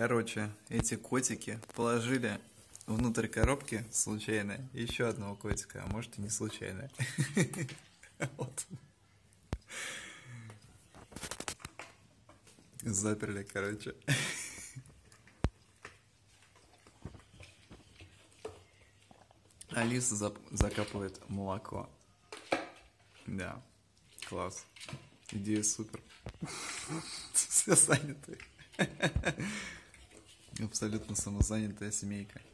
Короче, эти котики положили внутрь коробки случайно еще одного котика, а может и не случайно. Вот. Заперли, короче. Алиса закапывает молоко. Да, класс. Идея супер. Все заняты. Абсолютно самозанятая семейка.